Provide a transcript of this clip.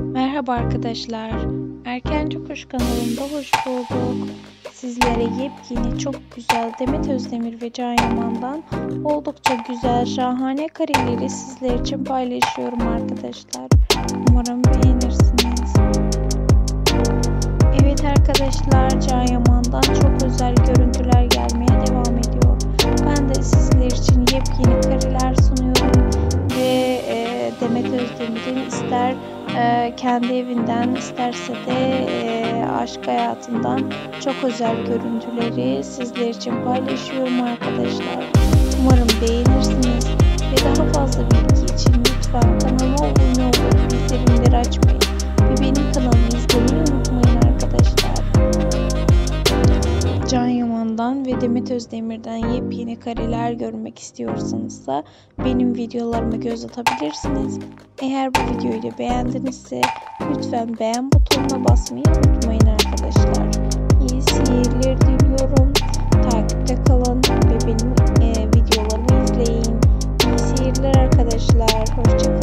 Merhaba arkadaşlar. Erkenci Kuş kanalında hoş bulduk. Sizlere yepyeni çok güzel Demet Özdemir ve Can Yaman'dan oldukça güzel şahane kareleri sizler için paylaşıyorum arkadaşlar. Umarım beğenirsiniz. Evet arkadaşlar, Can Yaman'dan çok özel görüntüler gelmeye devam ediyor. Ben de sizler için yepyeni kareler sunuyorum ve Demet Özdemir'in ister kendi evinden isterse de aşk hayatından çok özel görüntüleri sizler için paylaşıyorum arkadaşlar. Umarım beğenirsiniz ve daha fazla bilgi için lütfen kanalıma abone olup bildirimleri açmayı ve benim kanalımı izlemeyi unutmayın arkadaşlar. Can Yaman'dan ve Demet Özdemir'den yepyeni kareler görmek istiyorsanız da benim videolarıma göz atabilirsiniz. Eğer bu videoyu da beğendinizse lütfen beğen butonuna basmayı unutmayın arkadaşlar. İyi seyirler diliyorum. Takipte kalın ve benim videolarımı izleyin. İyi seyirler arkadaşlar. Hoşçakalın.